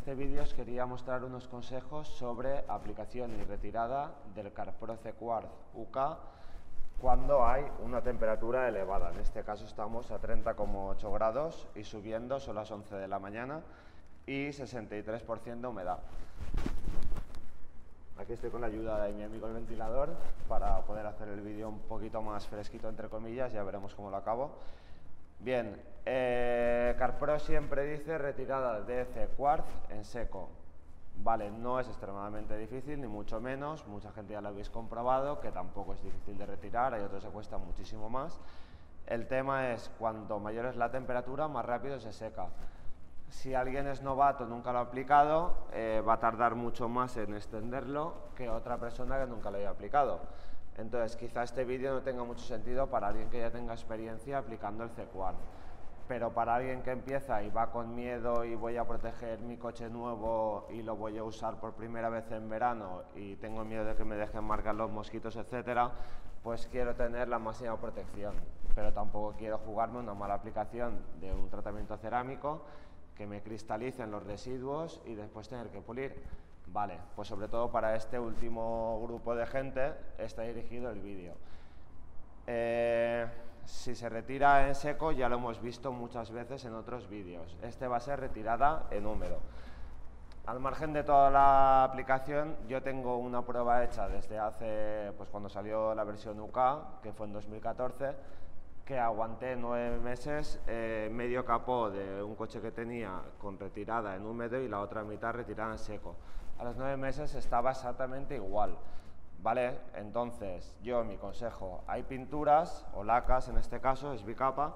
este vídeo os quería mostrar unos consejos sobre aplicación y retirada del CarPro C-Quartz UK cuando hay una temperatura elevada. En este caso estamos a 30,8 grados y subiendo, son las 11 de la mañana y 63% de humedad. Aquí estoy con la ayuda de mi amigo el ventilador para poder hacer el vídeo un poquito más fresquito, entre comillas, ya veremos cómo lo acabo. Bien, CarPro siempre dice retirada de C-Quartz en seco. Vale, no es extremadamente difícil, ni mucho menos, mucha gente ya lo habéis comprobado, que tampoco es difícil de retirar, hay otros que cuestan muchísimo más. El tema es, cuanto mayor es la temperatura, más rápido se seca. Si alguien es novato, nunca lo ha aplicado, va a tardar mucho más en extenderlo que otra persona que nunca lo haya aplicado. Entonces, quizá este vídeo no tenga mucho sentido para alguien que ya tenga experiencia aplicando el C-Quartz. Pero para alguien que empieza y va con miedo y voy a proteger mi coche nuevo y lo voy a usar por primera vez en verano y tengo miedo de que me dejen marcar los mosquitos, etcétera, pues quiero tener la máxima protección. Pero tampoco quiero jugarme una mala aplicación de un tratamiento cerámico que me cristalicen los residuos y después tener que pulir. Vale, pues sobre todo para este último grupo de gente está dirigido el vídeo. Si se retira en seco ya lo hemos visto muchas veces en otros vídeos. Este va a ser retirada en húmedo. Al margen de toda la aplicación, yo tengo una prueba hecha desde hace, pues cuando salió la versión UK, que fue en 2014, que aguanté 9 meses, medio capó de un coche que tenía con retirada en húmedo y la otra mitad retirada en seco. A los 9 meses estaba exactamente igual, ¿vale? Entonces, mi consejo, hay pinturas, o lacas en este caso, es bicapa,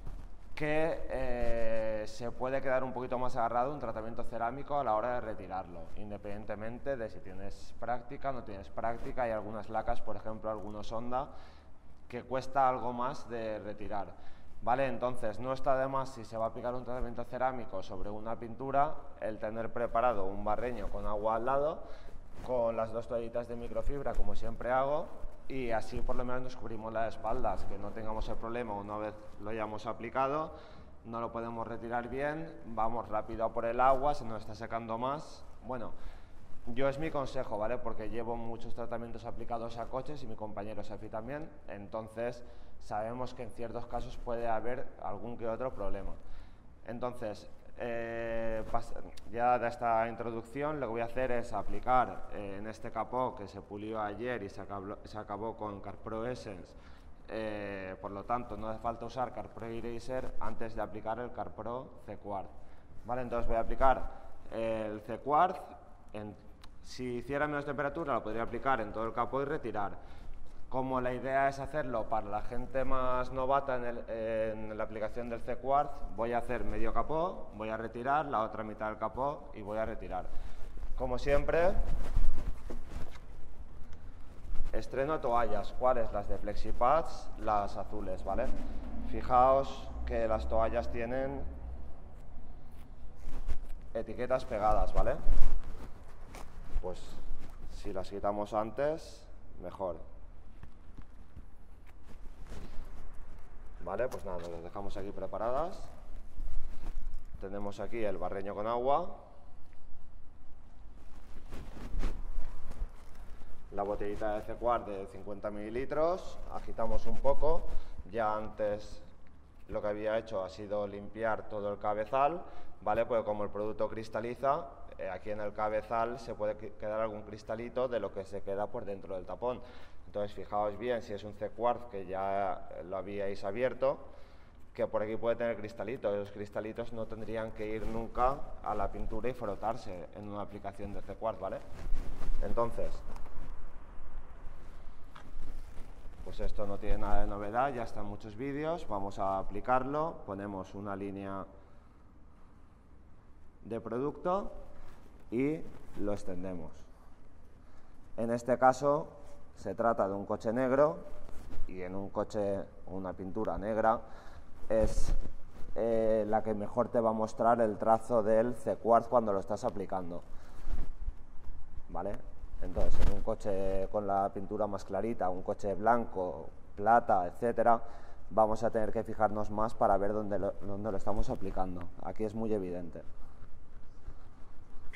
que se puede quedar un poquito más agarrado un tratamiento cerámico a la hora de retirarlo, independientemente de si tienes práctica o no tienes práctica. Hay algunas lacas, por ejemplo, algunos Honda, que cuesta algo más de retirar, ¿vale? Entonces, no está de más, si se va a aplicar un tratamiento cerámico sobre una pintura, el tener preparado un barreño con agua al lado, con las 2 toallitas de microfibra, como siempre hago, y así por lo menos nos cubrimos las espaldas, que no tengamos el problema una vez lo hayamos aplicado, no lo podemos retirar bien, vamos rápido a por el agua, se nos está secando más. Bueno, es mi consejo, ¿vale? Porque llevo muchos tratamientos aplicados a coches y mi compañero Safi también, entonces sabemos que en ciertos casos puede haber algún que otro problema. Entonces, ya de esta introducción lo que voy a hacer es aplicar en este capó que se pulió ayer y se acabó con CarPro Essence, por lo tanto no hace falta usar CarPro Eraser antes de aplicar el CarPro C-Quartz, ¿vale? Entonces voy a aplicar el C-Quartz, si hiciera menos temperatura lo podría aplicar en todo el capó y retirar. Como la idea es hacerlo para la gente más novata en la aplicación del C-Quartz, voy a hacer medio capó, voy a retirar la otra mitad del capó y voy a retirar. Como siempre, estreno toallas. ¿Cuáles? Las de FlexiPads, las azules, ¿vale? Fijaos que las toallas tienen etiquetas pegadas, ¿vale? Pues si las quitamos antes, mejor. Vale, pues nada, las dejamos aquí preparadas. Tenemos aquí el barreño con agua, la botellita de C-Quartz de 50 mililitros, agitamos un poco. Ya antes lo que había hecho ha sido limpiar todo el cabezal, ¿vale? Porque como el producto cristaliza, aquí en el cabezal se puede quedar algún cristalito de lo que se queda por dentro del tapón. Entonces, fijaos bien si es un C-Quartz que ya lo habíais abierto, que por aquí puede tener cristalitos. Los cristalitos no tendrían que ir nunca a la pintura y frotarse en una aplicación de C-Quartz, ¿vale? Entonces, pues esto no tiene nada de novedad, ya está en muchos vídeos. Vamos a aplicarlo, ponemos una línea de producto y lo extendemos. En este caso se trata de un coche negro, y en un coche una pintura negra es la que mejor te va a mostrar el trazo del C-Quartz cuando lo estás aplicando, ¿vale? Entonces, en un coche con la pintura más clarita, un coche blanco, plata, etcétera, vamos a tener que fijarnos más para ver dónde lo estamos aplicando. Aquí es muy evidente.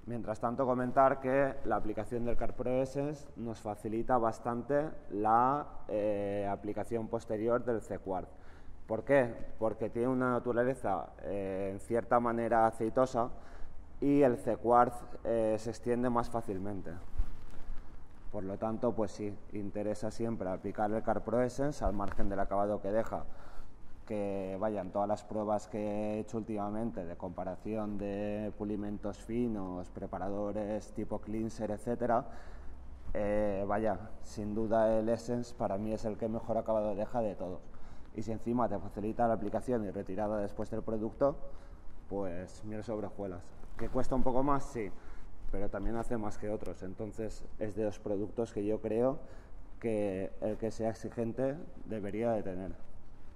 Mientras tanto, comentar que la aplicación del CarPro Essence nos facilita bastante la aplicación posterior del C-Quartz. ¿Por qué? Porque tiene una naturaleza en cierta manera aceitosa y el C-Quartz se extiende más fácilmente. Por lo tanto, pues sí, interesa siempre aplicar el CarPro Essence al margen del acabado que deja. Que vayan todas las pruebas que he hecho últimamente de comparación de pulimentos finos, preparadores tipo cleanser, etcétera, vaya, sin duda el Essence para mí es el que mejor acabado deja de todos. Y si encima te facilita la aplicación y retirada después del producto, pues miel sobre hojuelas. ¿Que cuesta un poco más? Sí, pero también hace más que otros. Entonces es de los productos que yo creo que el que sea exigente debería de tener.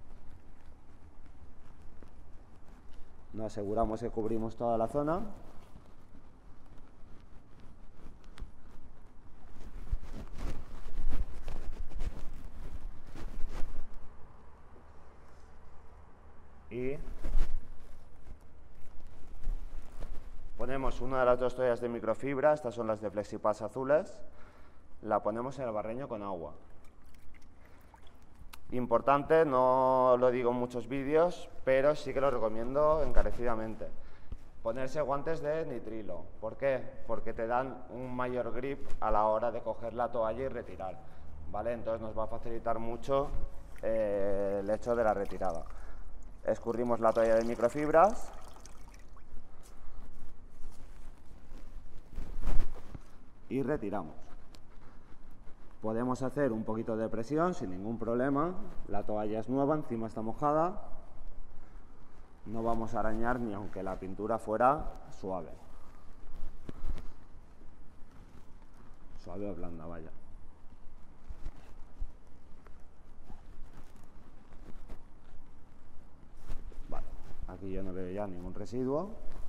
Nos aseguramos que cubrimos toda la zona. Y ponemos una de las dos toallas de microfibra, estas son las de Flexipass azules, la ponemos en el barreño con agua. Importante, no lo digo en muchos vídeos, pero sí que lo recomiendo encarecidamente. Ponerse guantes de nitrilo. ¿Por qué? Porque te dan un mayor grip a la hora de coger la toalla y retirar, ¿vale? Entonces nos va a facilitar mucho el hecho de la retirada. Escurrimos la toalla de microfibras. Y retiramos. Podemos hacer un poquito de presión sin ningún problema. La toalla es nueva, encima está mojada. No vamos a arañar ni aunque la pintura fuera suave. Suave o blanda, vaya. Vale, aquí yo no veo ya ningún residuo.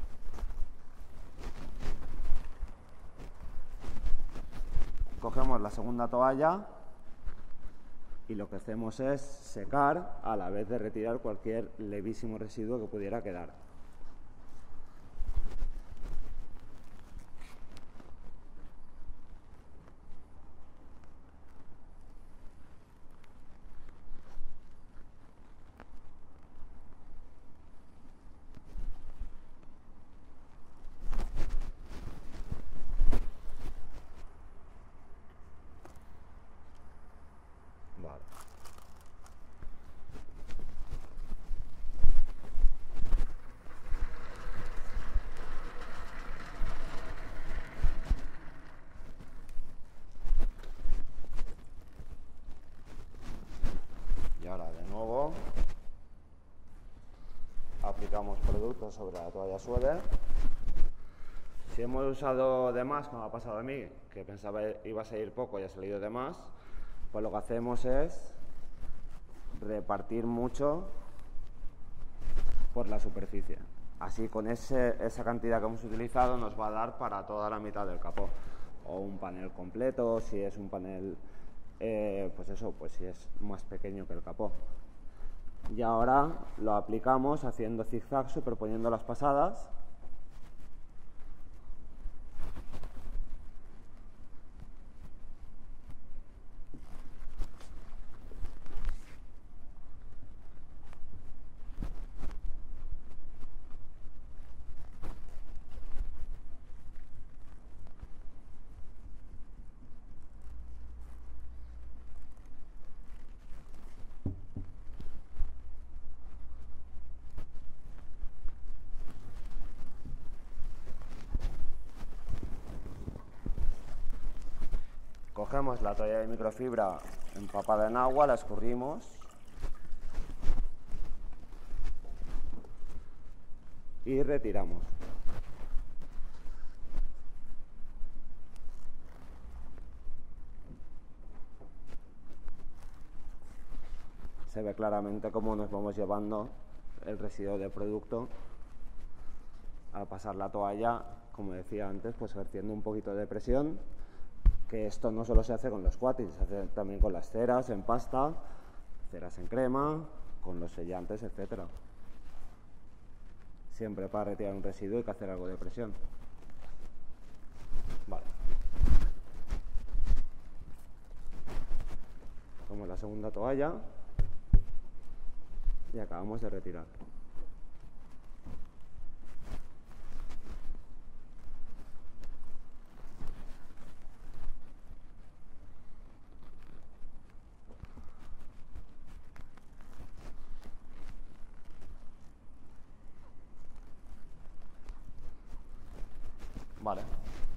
Cogemos la segunda toalla y lo que hacemos es secar a la vez de retirar cualquier levísimo residuo que pudiera quedar. Y ahora de nuevo aplicamos producto sobre la toalla suave. Si hemos usado de más, como ha pasado a mí, que pensaba iba a salir poco y ha salido de más, pues lo que hacemos es repartir mucho por la superficie. Así con esa cantidad que hemos utilizado nos va a dar para toda la mitad del capó. O un panel completo, si es un panel, pues si es más pequeño que el capó. Y ahora lo aplicamos haciendo zigzag, superponiendo las pasadas. Cogemos la toalla de microfibra empapada en agua, la escurrimos y retiramos. Se ve claramente cómo nos vamos llevando el residuo de producto al pasar la toalla, como decía antes, pues ejerciendo un poquito de presión, que esto no solo se hace con los cuatis, se hace también con las ceras en pasta, ceras en crema, con los sellantes, etcétera. Siempre para retirar un residuo hay que hacer algo de presión. Cogemos la segunda toalla y acabamos de retirar. Vale.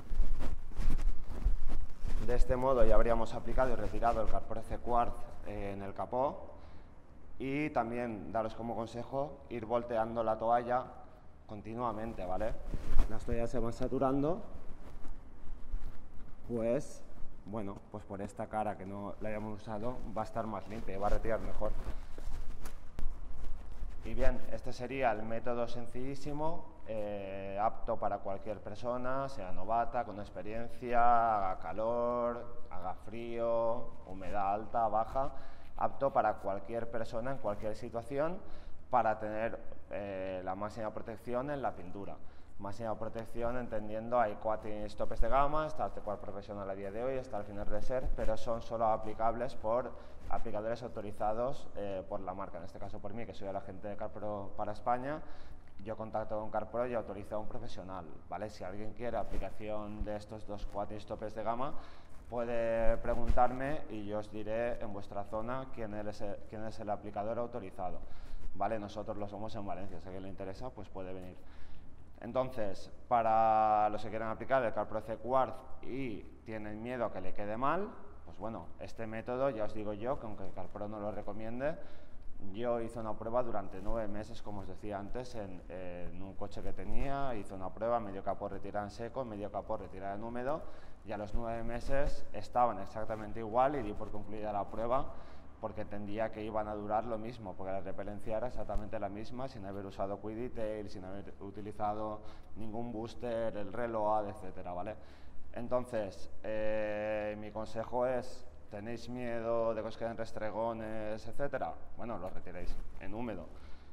De este modo ya habríamos aplicado y retirado el Carpro C Quartz en el capó, y también daros como consejo ir volteando la toalla continuamente, ¿vale? Las toallas se van saturando, pues bueno, pues por esta cara que no la hayamos usado va a estar más limpia y va a retirar mejor. Y bien, este sería el método sencillísimo, apto para cualquier persona, sea novata, con experiencia, haga calor, haga frío, humedad alta, baja, apto para cualquier persona en cualquier situación para tener la máxima protección en la pintura. Máxima protección entendiendo hay cuatro topes de gama, está el C4 profesional a día de hoy, está el Finer Reserve, pero son solo aplicables por aplicadores autorizados por la marca, en este caso por mí, que soy el agente de Carpro para España. Yo contacto con Carpro y autorizo a un profesional, ¿vale? Si alguien quiere aplicación de estos dos cuatro topes de gama, puede preguntarme y yo os diré en vuestra zona quién es el aplicador autorizado, ¿vale? Nosotros lo somos en Valencia, si a alguien le interesa, pues puede venir. Entonces, para los que quieran aplicar el Carpro C Quartz y tienen miedo a que le quede mal, pues bueno, este método ya os digo yo, que aunque Carpro no lo recomiende, yo hice una prueba durante 9 meses, como os decía antes, en un coche que tenía, hice una prueba, medio capó retirada en seco, medio capó retirada en húmedo, y a los 9 meses estaban exactamente igual y di por concluida la prueba, porque entendía que iban a durar lo mismo, porque la repelencia era exactamente la misma, sin haber usado Quick Detail, sin haber utilizado ningún booster, el reload, etcétera, ¿vale? Entonces, mi consejo es, ¿tenéis miedo de que os queden restregones, etcétera? Bueno, los retiréis en húmedo.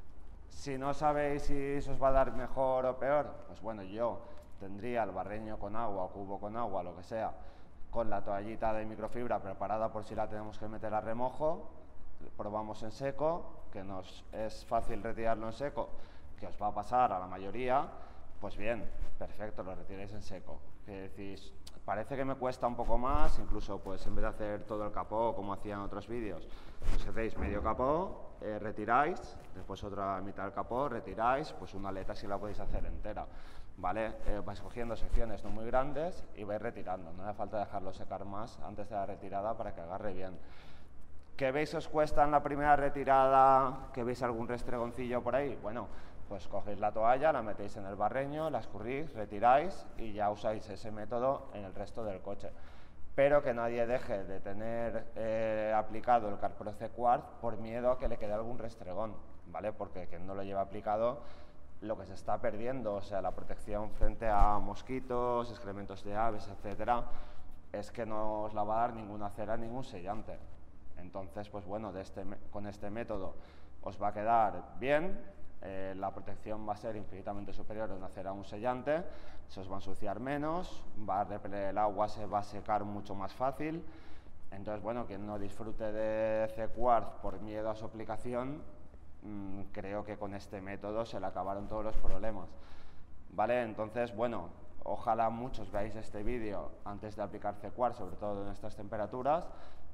Si no sabéis si eso os va a dar mejor o peor, pues bueno, yo tendría el barreño con agua o cubo con agua, lo que sea, con la toallita de microfibra preparada por si la tenemos que meter a remojo, probamos en seco, que nos es fácil retirarlo en seco, que os va a pasar a la mayoría, pues bien, perfecto, lo retiráis en seco. Que decís, parece que me cuesta un poco más, incluso pues en vez de hacer todo el capó como hacía en otros vídeos, pues hacéis medio capó, retiráis, después otra mitad del capó, retiráis, pues una aleta si la podéis hacer entera. ¿Vale? Vais cogiendo secciones no muy grandes y vais retirando, no hace falta dejarlo secar más antes de la retirada para que agarre bien. ¿Qué veis os cuesta en la primera retirada? ¿Que veis algún restregoncillo por ahí? Bueno, pues cogéis la toalla, la metéis en el barreño, la escurrís, retiráis y ya usáis ese método en el resto del coche. Pero que nadie deje de tener aplicado el Carpro C Quartz por miedo a que le quede algún restregón, ¿vale? Porque quien no lo lleva aplicado, lo que se está perdiendo, o sea, la protección frente a mosquitos, excrementos de aves, etcétera, es que no os la va a dar ninguna cera, ningún sellante. Entonces, pues bueno, con este método os va a quedar bien, la protección va a ser infinitamente superior a una cera a un sellante, se os va a ensuciar menos, va a repeler el agua, se va a secar mucho más fácil. Entonces, bueno, quien no disfrute de C Quartz por miedo a su aplicación, creo que con este método se le acabaron todos los problemas, ¿vale? Entonces, bueno, ojalá muchos veáis este vídeo antes de aplicar C Quartz, sobre todo en estas temperaturas.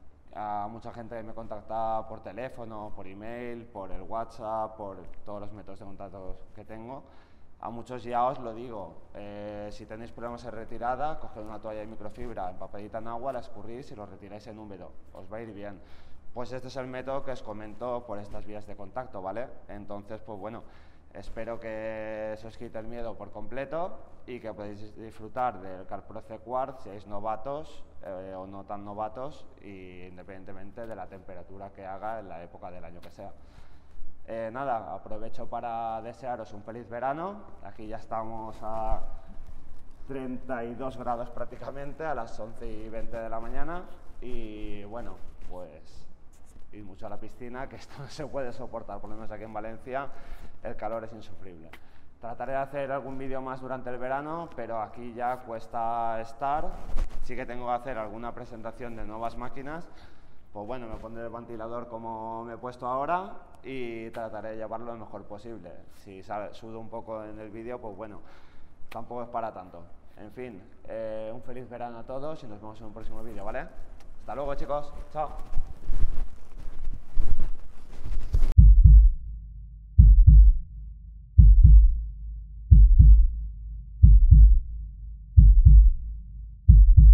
A mucha gente que me contacta por teléfono, por email, por el WhatsApp, por todos los métodos de contacto que tengo. A muchos ya os lo digo, si tenéis problemas en retirada, coged una toalla de microfibra empapadita en agua, la escurrís y lo retiráis en húmedo, os va a ir bien. Pues este es el método que os comento por estas vías de contacto, ¿vale? Entonces, pues bueno, espero que se os quite el miedo por completo y que podáis disfrutar del Carpro C Quartz, seáis novatos o no tan novatos, y independientemente de la temperatura que haga en la época del año que sea. Nada, aprovecho para desearos un feliz verano. Aquí ya estamos a 32 grados prácticamente, a las 11:20 de la mañana, y bueno, pues ir mucho a la piscina, que esto no se puede soportar, por lo menos aquí en Valencia el calor es insufrible. Trataré de hacer algún vídeo más durante el verano, pero aquí ya cuesta estar. Sí que tengo que hacer alguna presentación de nuevas máquinas, pues bueno, me pondré el ventilador como me he puesto ahora y trataré de llevarlo lo mejor posible. Si sudo un poco en el vídeo, pues bueno, tampoco es para tanto. En fin, un feliz verano a todos y nos vemos en un próximo vídeo, ¿vale? Hasta luego, chicos. Chao.